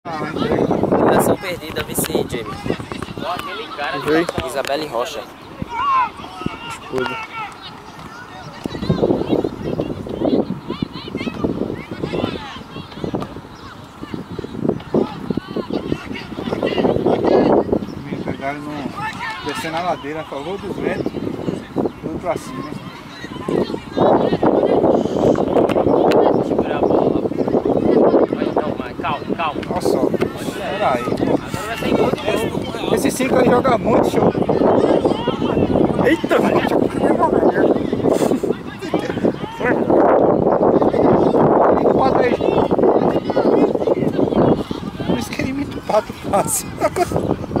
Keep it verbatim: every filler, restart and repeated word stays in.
Ligação perdida, vice Jamie. Ó, aquele cara Oi. que tá... Isabelle Rocha. Escudo. Me pegaram no... descendo a ladeira a favor dos ventos, tudo pra cima. Segura a bola. Não, mas calma, calma. Olha só. Pera aí, pô. Agora vai sair gol de novo. Esse cinco aí joga muito, show. Eita! O pato aí. Por isso que ele imita o pato fácil.